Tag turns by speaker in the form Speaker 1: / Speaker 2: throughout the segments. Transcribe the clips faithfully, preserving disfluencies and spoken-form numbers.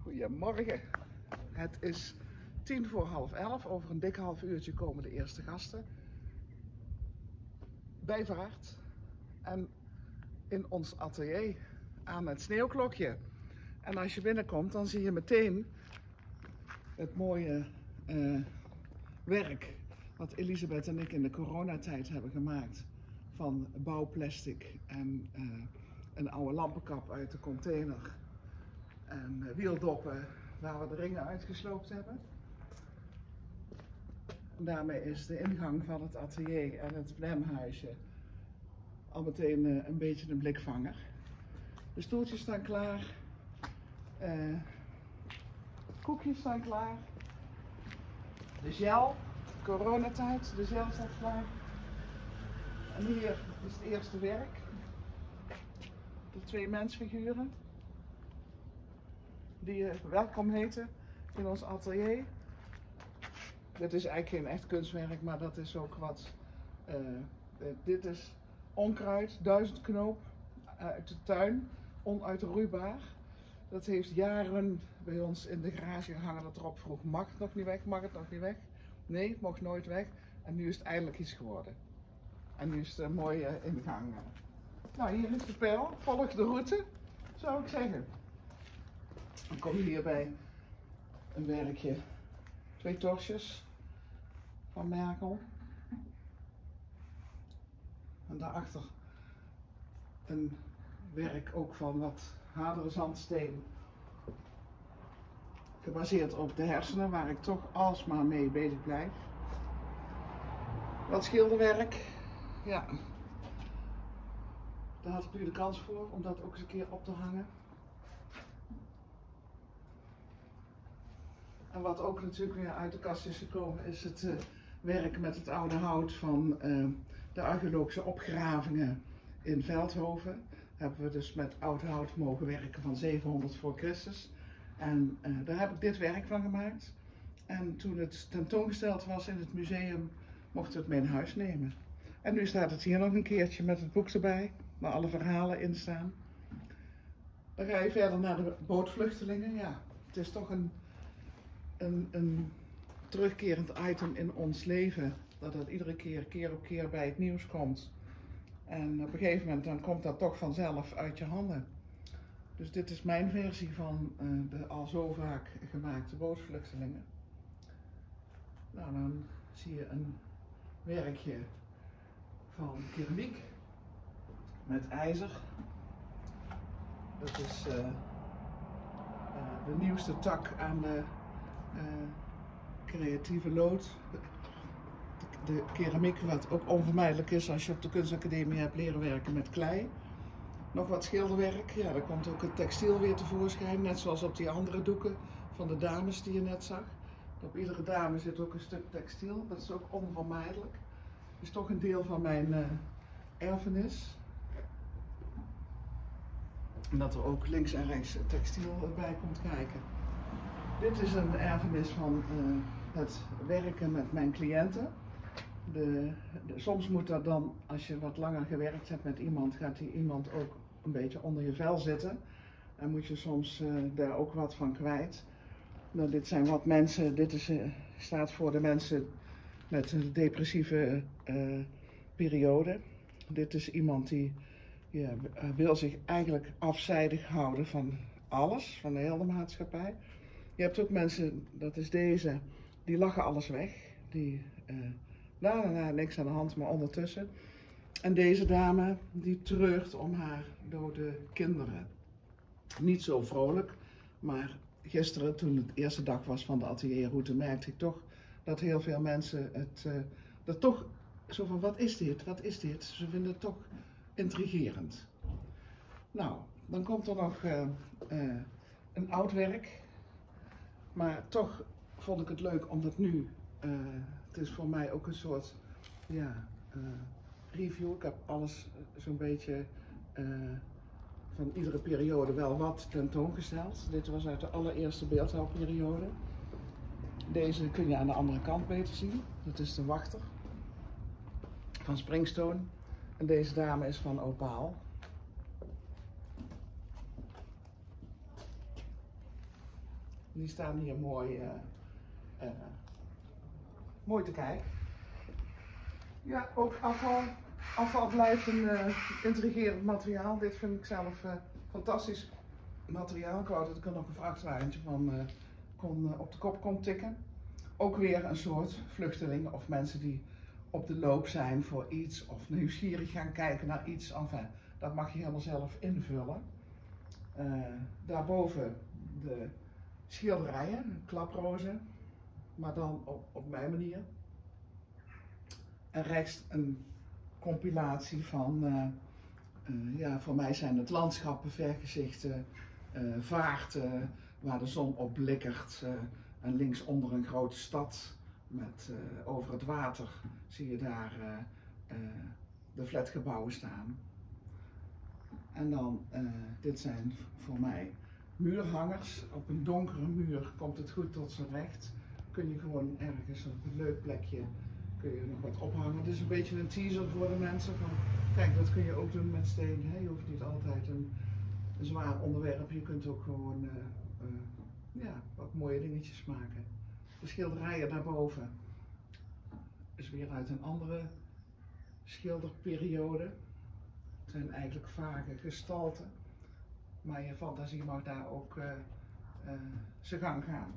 Speaker 1: Goedemorgen. Het is tien voor half elf. Over een dik half uurtje komen de eerste gasten. Bij Vaart. En in ons atelier aan het sneeuwklokje. En als je binnenkomt, dan zie je meteen het mooie uh, werk wat Elisabeth en ik in de coronatijd hebben gemaakt. Van bouwplastic en uh, een oude lampenkap uit de container. En uh, wieldoppen waar we de ringen uitgesloopt hebben. En daarmee is de ingang van het atelier en het blemhuisje al meteen uh, een beetje een blikvanger. De stoeltjes staan klaar. Uh, koekjes staan klaar. De gel, coronatijd, de gel staat klaar. En hier is het eerste werk. De twee mensfiguren. Die je welkom heten in ons atelier. Dit is eigenlijk geen echt kunstwerk, maar dat is ook wat. Uh, dit is onkruid, duizendknoop uit de tuin, onuitroeibaar. Dat heeft jaren bij ons in de garage gehangen dat erop vroeg: mag het nog niet weg, mag het nog niet weg? Nee, het mocht nooit weg. En nu is het eindelijk iets geworden. En nu is het een mooie ingang. Nou, hier is de pijl, volg de route, zou ik zeggen. Dan kom je hier bij een werkje, twee torsjes van Merkel. En daarachter een werk ook van wat hardere zandsteen. Gebaseerd op de hersenen, waar ik toch alsmaar mee bezig blijf. Wat schilderwerk, ja. Daar had ik nu de kans voor om dat ook eens een keer op te hangen. En wat ook natuurlijk weer uit de kast is gekomen, is het uh, werk met het oude hout van uh, de archeologische opgravingen in Veldhoven. Hebben we dus met oud hout mogen werken van zevenhonderd voor Christus. En uh, daar heb ik dit werk van gemaakt. En toen het tentoongesteld was in het museum, mochten we het mee naar huis nemen. En nu staat het hier nog een keertje met het boek erbij, waar alle verhalen in staan. Dan ga je verder naar de bootvluchtelingen. Ja, het is toch een, een, een terugkerend item in ons leven. Dat het iedere keer, keer op keer bij het nieuws komt. En op een gegeven moment dan komt dat toch vanzelf uit je handen. Dus dit is mijn versie van uh, de al zo vaak gemaakte bootvluchtelingen. Nou, dan zie je een werkje van keramiek met ijzer. Dat is uh, uh, de nieuwste tak aan de uh, creatieve lood. De, de keramiek wat ook onvermijdelijk is als je op de kunstacademie hebt leren werken met klei. Nog wat schilderwerk, ja, daar komt ook het textiel weer tevoorschijn, net zoals op die andere doeken van de dames die je net zag. Op iedere dame zit ook een stuk textiel, dat is ook onvermijdelijk. Dat is toch een deel van mijn uh, erfenis. En dat er ook links en rechts textiel bij komt kijken. Dit is een erfenis van uh, het werken met mijn cliënten. De, de, soms moet dat dan, als je wat langer gewerkt hebt met iemand, gaat die iemand ook een beetje onder je vel zitten. En moet je soms uh, daar ook wat van kwijt. Nou, dit zijn wat mensen, dit is, uh, staat voor de mensen met een depressieve uh, periode. Dit is iemand die ja, wil zich eigenlijk afzijdig houden van alles, van de hele maatschappij. Je hebt ook mensen, dat is deze, die lachen alles weg. Die, uh, nou, nou, nou, niks aan de hand, maar ondertussen. En deze dame, die treurt om haar dode kinderen. Niet zo vrolijk, maar gisteren, toen het eerste dag was van de atelierroute, merkte ik toch dat heel veel mensen het, uh, dat toch zo van, wat is dit, wat is dit? Ze vinden het toch intrigerend. Nou, dan komt er nog uh, uh, een oud werk, maar toch vond ik het leuk omdat nu, uh, het is voor mij ook een soort, ja, uh, review. Ik heb alles zo'n beetje uh, van iedere periode wel wat tentoongesteld. Dit was uit de allereerste beeldhouwperiode. Deze kun je aan de andere kant beter zien. Dat is de wachter van Springstone. En deze dame is van Opaal. Die staan hier mooi, uh, uh, mooi te kijken. Ja, ook afval. Afval blijft een uh, intrigerend materiaal. Dit vind ik zelf uh, fantastisch materiaal. Ik wou dat ik er nog een vrachtwagentje van uh, kon, uh, op de kop kon tikken. Ook weer een soort vluchtelingen of mensen die op de loop zijn voor iets of nieuwsgierig gaan kijken naar iets. Enfin, dat mag je helemaal zelf invullen. Uh, daarboven de schilderijen, klaprozen, maar dan op, op mijn manier. En rechts een compilatie van, uh, uh, ja, voor mij zijn het landschappen, vergezichten, uh, vaarten waar de zon op blikkert. Uh, en linksonder een grote stad met uh, over het water zie je daar uh, uh, de flatgebouwen staan. En dan, uh, dit zijn voor mij muurhangers. Op een donkere muur komt het goed tot zijn recht. Kun je gewoon ergens op een leuk plekje kun je nog wat ophangen. Het is een beetje een teaser voor de mensen van, kijk, dat kun je ook doen met steen. Hè? Je hoeft niet altijd een, een zwaar onderwerp, je kunt ook gewoon uh, uh, ja, wat mooie dingetjes maken. De schilderijen daarboven is weer uit een andere schilderperiode. Het zijn eigenlijk vage gestalten, maar je fantasie mag daar ook uh, uh, zijn gang gaan.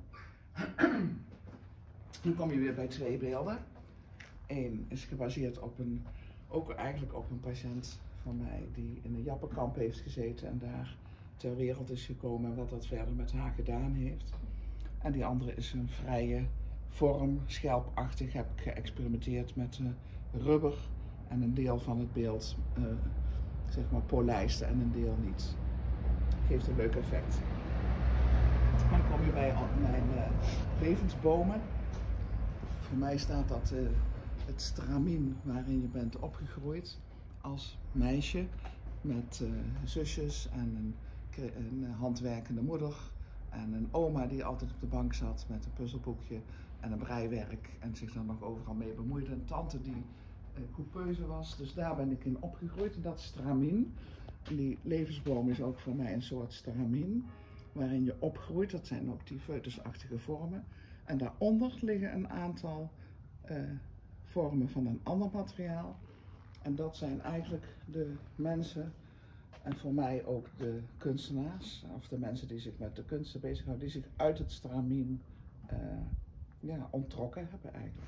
Speaker 1: Nu kom je weer bij twee beelden. Eén is gebaseerd op een, ook eigenlijk op een patiënt van mij die in een jappenkamp heeft gezeten en daar ter wereld is gekomen en wat dat verder met haar gedaan heeft. En die andere is een vrije vorm, schelpachtig, heb ik geëxperimenteerd met uh, rubber en een deel van het beeld uh, zeg maar polijsten en een deel niet. Geeft een leuk effect. Dan kom je bij mijn uh, levensbomen. Voor mij staat dat uh, het stramien waarin je bent opgegroeid als meisje met uh, zusjes en een, een handwerkende moeder en een oma die altijd op de bank zat met een puzzelboekje en een breiwerk en zich dan nog overal mee bemoeide. Een tante die uh, coupeuse was, dus daar ben ik in opgegroeid en dat is stramien. En die levensboom is ook voor mij een soort stramien waarin je opgroeit. Dat zijn ook die foetusachtige vormen. En daaronder liggen een aantal uh, vormen van een ander materiaal. En dat zijn eigenlijk de mensen en voor mij ook de kunstenaars, of de mensen die zich met de kunsten bezighouden, die zich uit het stramien uh, ja, onttrokken hebben eigenlijk.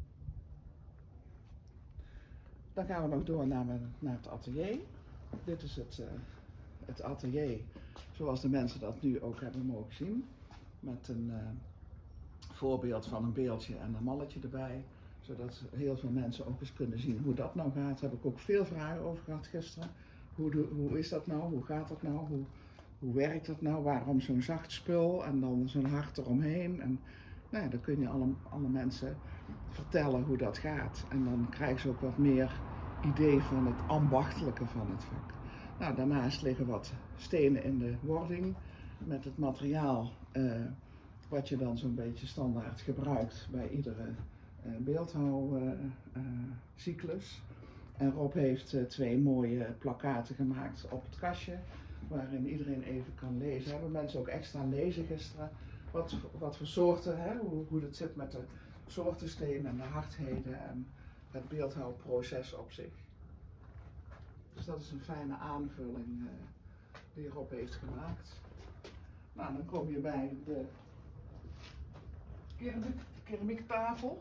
Speaker 1: Dan gaan we nog door naar, mijn, naar het atelier. Dit is het, uh, het atelier zoals de mensen dat nu ook hebben mogen zien. Met een uh, voorbeeld van een beeldje en een malletje erbij. Zodat heel veel mensen ook eens kunnen zien hoe dat nou gaat. Daar heb ik ook veel vragen over gehad gisteren. Hoe, de, hoe is dat nou? Hoe gaat dat nou? Hoe, hoe werkt dat nou? Waarom zo'n zacht spul en dan zo'n hart eromheen? En nou ja, dan kun je alle, alle mensen vertellen hoe dat gaat. En dan krijgen ze ook wat meer idee van het ambachtelijke van het vak. Nou, daarnaast liggen wat stenen in de wording met het materiaal uh, wat je dan zo'n beetje standaard gebruikt bij iedere uh, beeldhouwcyclus. Uh, en Rob heeft uh, twee mooie plakkaten gemaakt op het kastje waarin iedereen even kan lezen. Hebben mensen ook extra lezen gisteren wat, wat voor soorten, hè, hoe, hoe het zit met de soorten stenen en de hardheden en het beeldhouwproces op zich. Dus dat is een fijne aanvulling uh, die Rob heeft gemaakt. Nou, dan kom je bij de keramiek, keramiektafel.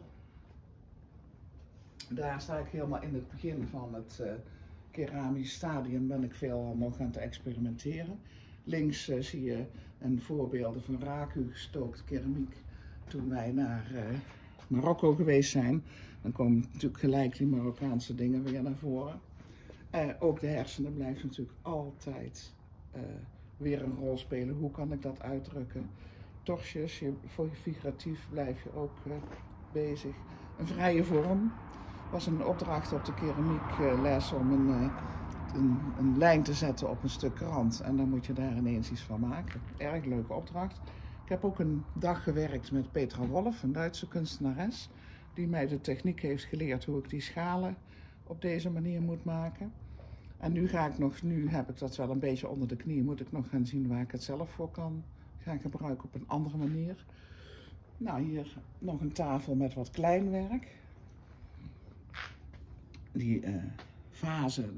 Speaker 1: Daar sta ik helemaal in het begin van het uh, keramisch stadium, ben ik veel nog aan het experimenteren. Links uh, zie je een voorbeelden van raku gestookt keramiek toen wij naar uh, Marokko geweest zijn. Dan komen natuurlijk gelijk die Marokkaanse dingen weer naar voren. Uh, ook de hersenen blijven natuurlijk altijd uh, weer een rol spelen. Hoe kan ik dat uitdrukken? Torsjes, je, figuratief blijf je ook uh, bezig. Een vrije vorm was een opdracht op de keramiekles uh, om een, uh, een, een lijn te zetten op een stuk krant. En dan moet je daar ineens iets van maken. Erg leuke opdracht. Ik heb ook een dag gewerkt met Petra Wolf, een Duitse kunstenares, die mij de techniek heeft geleerd hoe ik die schalen op deze manier moet maken. En nu ga ik nog, nu heb ik dat wel een beetje onder de knie, moet ik nog gaan zien waar ik het zelf voor kan ga gebruiken op een andere manier. Nou, hier nog een tafel met wat kleinwerk. Die uh, vazen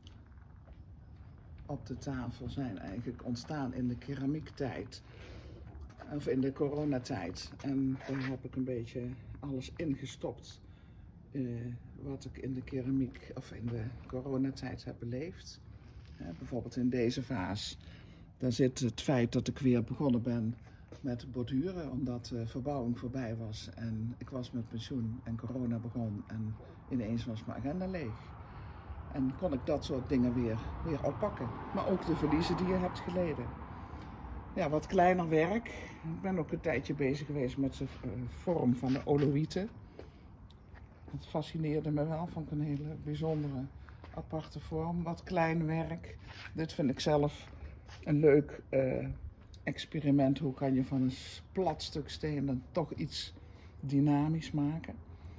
Speaker 1: op de tafel zijn eigenlijk ontstaan in de keramiektijd. Of in de coronatijd. En daar heb ik een beetje alles ingestopt. Uh, wat ik in de keramiek of in de coronatijd heb beleefd. Uh, bijvoorbeeld in deze vaas. Daar zit het feit dat ik weer begonnen ben met borduren. Omdat de verbouwing voorbij was. En ik was met pensioen en corona begon. En ineens was mijn agenda leeg. En kon ik dat soort dingen weer, weer oppakken. Maar ook de verliezen die je hebt geleden. Ja, wat kleiner werk. Ik ben ook een tijdje bezig geweest met de vorm van de oloïten. Dat fascineerde me wel. Vond ik een hele bijzondere, aparte vorm. Wat klein werk. Dit vind ik zelf een leuk uh, experiment. Hoe kan je van een plat stuk steen dan toch iets dynamisch maken.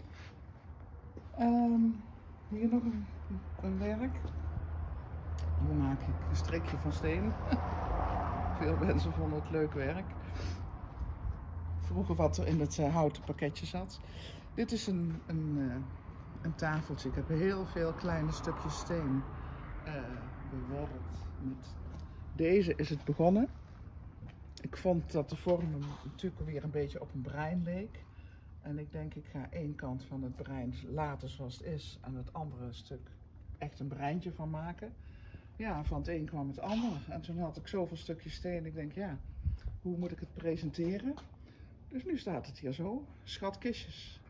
Speaker 1: Um, hier nog een, een werk. Hoe maak ik een strikje van steen? Veel mensen vonden het leuk werk. Vroegen wat er in het uh, houten pakketje zat. Dit is een, een, uh, een tafeltje. Ik heb heel veel kleine stukjes steen uh, bewerkt. Met deze is het begonnen. Ik vond dat de vorm natuurlijk weer een beetje op een brein leek. En ik denk, ik ga één kant van het brein laten zoals het is. En het andere stuk echt een breintje van maken. Ja, van het een kwam het ander. En toen had ik zoveel stukjes steen. Ik denk, ja, hoe moet ik het presenteren? Dus nu staat het hier zo. Schatkistjes.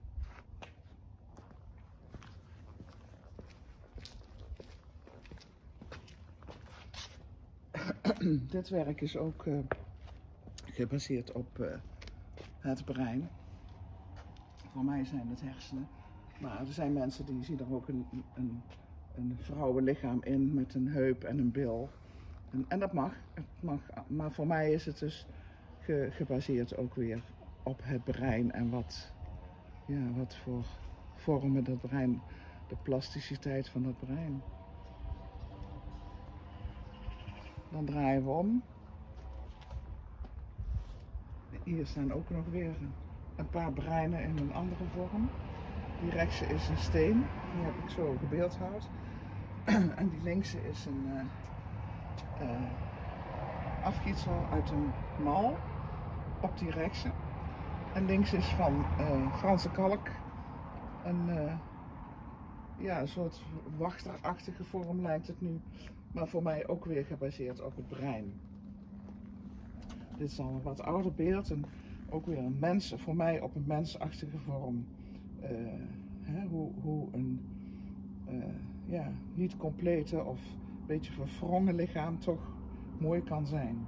Speaker 1: Dit werk is ook uh, gebaseerd op uh, het brein. Voor mij zijn het hersenen. Maar er zijn mensen die zien er ook een, een, een vrouwenlichaam in met een heup en een bil. En, en dat mag, het mag. Maar voor mij is het dus ge, gebaseerd ook weer op het brein. En wat, ja, wat voor vormen dat brein, de plasticiteit van dat brein. Dan draaien we om. Hier staan ook nog weer een paar breinen in een andere vorm. Die rechtse is een steen, die heb ik zo gebeeldhouwd. En die linkse is een uh, uh, afgietsel uit een mal op die rechtse. En links is van uh, Franse kalk een, uh, ja, een soort wachterachtige vorm lijkt het nu. Maar voor mij ook weer gebaseerd op het brein. Dit is al een wat ouder beeld en ook weer een mens, voor mij op een mensachtige vorm. Uh, hè, hoe, hoe een uh, ja, niet complete of een beetje verwrongen lichaam toch mooi kan zijn.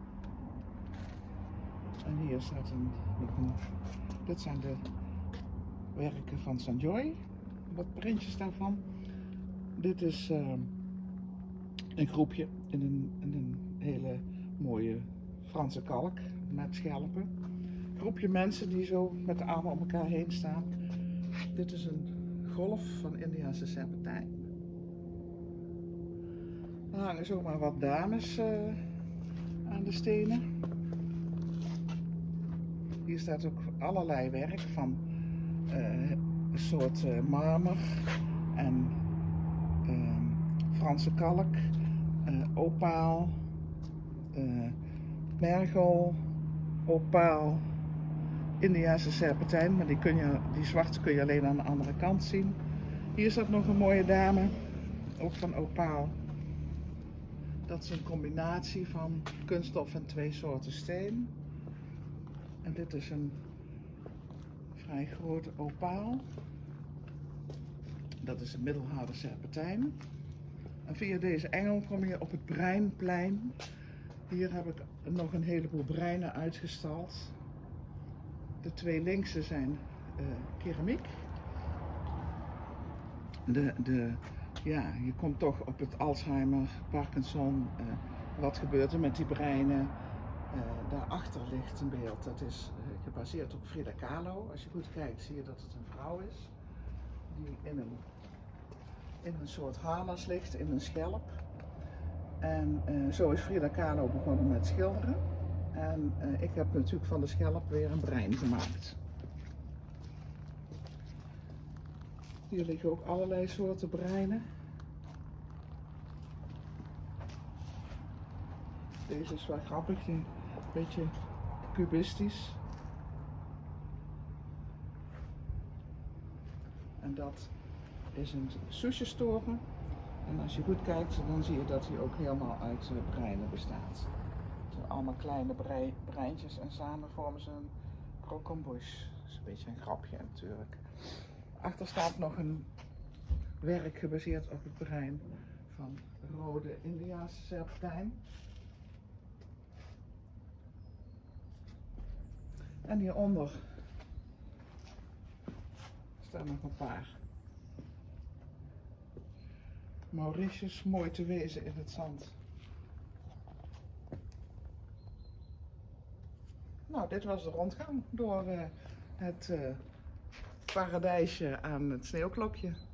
Speaker 1: En hier staat een, een dit zijn de werken van Sanjoy, wat printjes daarvan. Dit is uh, een groepje in een, in een hele mooie Franse kalk met schelpen. Een groepje mensen die zo met de armen om elkaar heen staan. Dit is een golf van Indiase serpentijn. Er hangen zomaar wat dames uh, aan de stenen. Hier staat ook allerlei werk van uh, een soort uh, marmer en uh, Franse kalk, uh, opaal, uh, mergel, opaal, Indiase serpentijn, maar die, kun je, die zwarte kun je alleen aan de andere kant zien. Hier staat nog een mooie dame, ook van opaal. Dat is een combinatie van kunststof en twee soorten steen. En dit is een vrij grote opaal. Dat is een middelharde serpentijn. En via deze engel kom je op het Breinplein. Hier heb ik nog een heleboel breinen uitgestald. De twee linkse zijn uh, keramiek. De, de, ja, je komt toch op het Alzheimer, Parkinson. Uh, wat gebeurt er met die breinen? Uh, daarachter ligt een beeld. Dat is uh, gebaseerd op Frida Kahlo. Als je goed kijkt zie je dat het een vrouw is. Die in een, in een soort harnas ligt, in een schelp. En uh, zo is Frida Kahlo begonnen met schilderen. En uh, ik heb natuurlijk van de schelp weer een brein gemaakt. Hier liggen ook allerlei soorten breinen. Deze is wel grappig, een beetje cubistisch. En dat is een susjestoren. En als je goed kijkt, dan zie je dat hij ook helemaal uit breinen bestaat. Het zijn allemaal kleine brei, breintjes en samen vormen ze een croquembouche. Dat is een beetje een grapje natuurlijk. Achter staat nog een werk gebaseerd op het brein van rode Indiaanse serpentijn. En hieronder staan nog een paar Mauritius, mooi te wezen in het zand. Nou, dit was de rondgang door uh, het uh, paradijsje aan het sneeuwklokje.